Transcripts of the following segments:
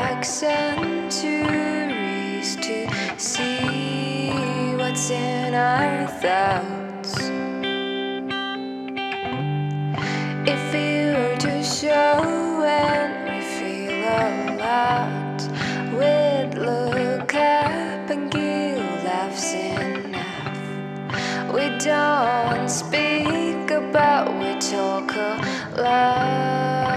back centuries to see what's in our thoughts. If we were to show when we feel a lot, we'd look up and give laughs enough. We don't speak about, we talk a lot.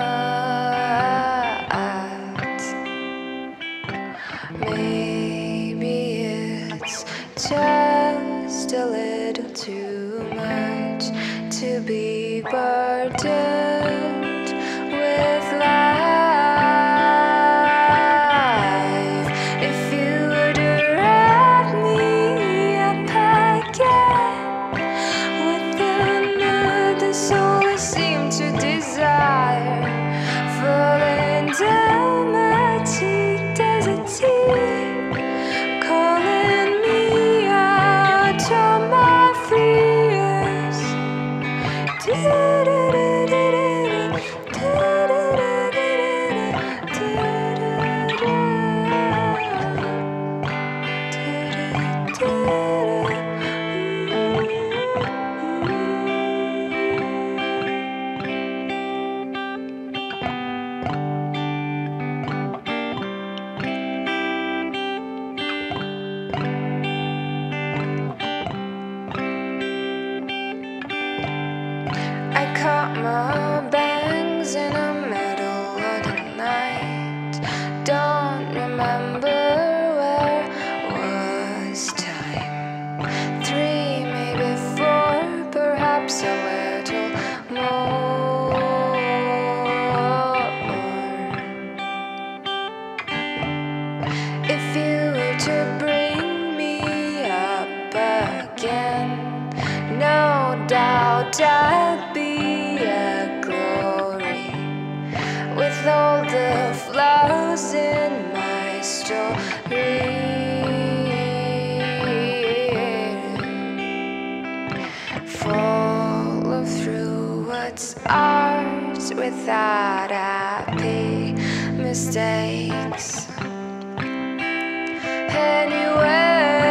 Maybe it's just a little too much to be burdened with life. If you were to wrap me up again with another soul I seem to desire, falling down my cheek, there's a tear calling me out from my fears. I caught my bangs in the middle of the night. Don't remember where was time. 3, maybe 4, perhaps a little more. If you were to bring me up again, no doubt I'd be a glory with all the flaws in my story. Follow through what's ours without happy mistakes. Anyway,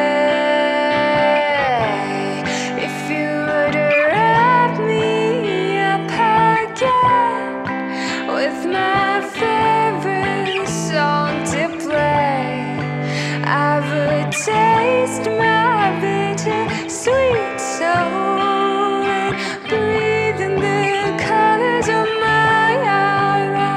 if you were to wrap me up again with my favorite song to play, I would taste my bitter sweet soul and breathe in the colors of my aura.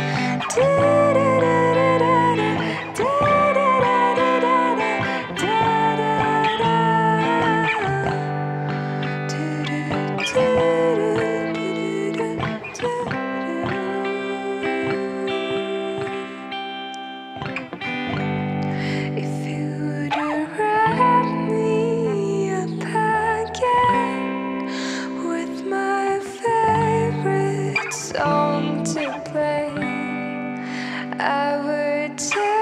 If you were to wrap me up again with my favorite song to play, I would